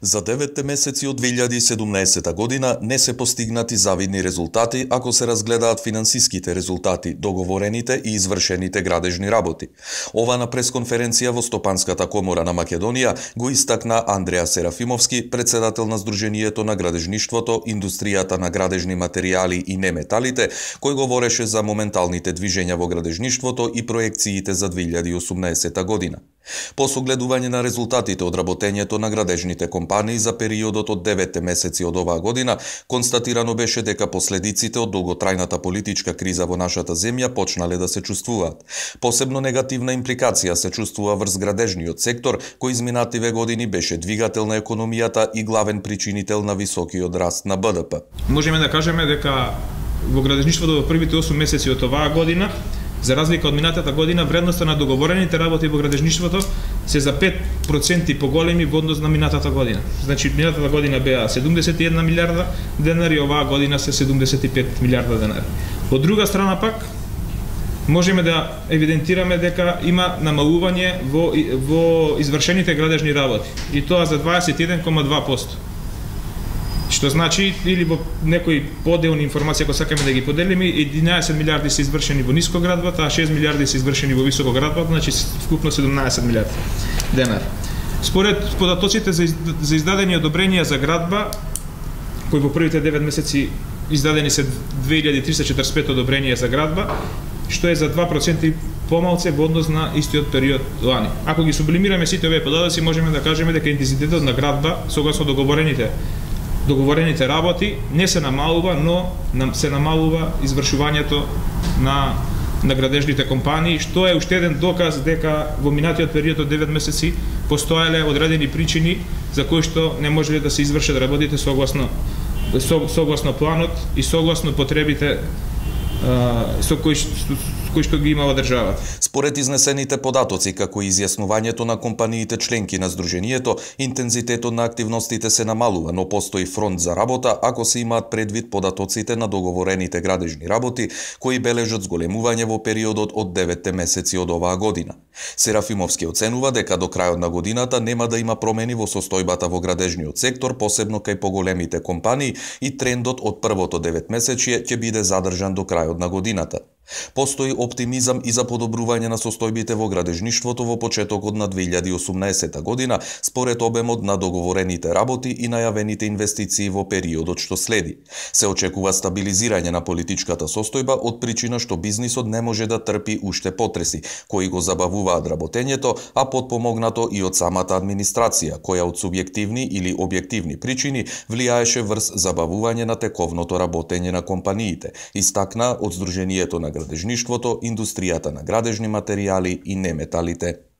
За 9 месеци од 2017 година не се постигнати завидни резултати ако се разгледаат финансиските резултати, договорените и извршените градежни работи. Ова на пресконференција во Стопанската комора на Македонија го истакна Андреа Серафимовски, председател на Сдруженијето на градежништвото, индустријата на градежни материјали и неметалите, кој говореше за моменталните движења во градежништвото и проекциите за 2018 година. По согледување на резултатите од работењето на градежните компании за периодот од 9 месеци од оваа година, констатирано беше дека последиците од долготрајната политичка криза во нашата земја почнале да се чувствуваат. Посебно негативна импликација се чувствува врз градежниот сектор, кој изминативе години беше двигател на економијата и главен причинител на високиот раст на БДП. Можеме да кажеме дека во градежништвото во првите 8 месеци од оваа година, за разлика од минатата година, вредноста на договорените работи во градежништвото се за 5% поголеми во однос на минатата година. Значи, минатата година беа 71 милиарда денари, оваа година се 75 милиарда денари. Од друга страна пак, можеме да евидентираме дека има намалување во извршените градежни работи, и тоа за 21,2%. Што значи, или во некои поделни информации, ако сакаме да ги поделиме, 11 милиарди се извршени во нискоградбата, а 6 милиарди се извршени во високоградбата, значи вкупно 17 милиарди денари. Според податоците за издадени одобренија за градба, кои во првите 9 месеци издадени се 2345 одобренија за градба, што е за 2% помалце во однос на истиот период лани. Ако ги сублимираме сите овие податоци, можеме да кажеме дека интензитетот на градба, согласно договорените работи, не се намалува, но се намалува извршувањето на градежните компании, што е уште еден доказ дека во минатиот период од 9 месеци постоеле одредени причини за кои што не можеле да се извршат работите согласно планот и согласно потребите со кои што ги имала државата. Според изнесените податоци, како и изјаснувањето на компаниите членки на Сдруженијето, интензитетот на активностите се намалува, но постои фронт за работа ако се имаат предвид податоците на договорените градежни работи, кои бележат зголемување во периодот од 9 месеци од оваа година. Серафимовски оценува дека до крајот на годината нема да има промени во состојбата во градежниот сектор, посебно кај поголемите компании, и трендот од првото 9 месечие ќе биде задржан до крајот на годината. Постои оптимизам и за подобрување на состојбите во градежништвото во почетокот на 2018 година, според обемот на договорените работи и најавените инвестиции во периодот што следи. Се очекува стабилизирање на политичката состојба од причина што бизнисот не може да трпи уште потреси, кои го забавуваат работењето, а потпомогнато и од самата администрација, која од субјективни или објективни причини влијаеше врз забавување на тековното работење на компаниите, истакна од Сдруженијето на градежништвото, индустријата на градежни материјали и неметалите.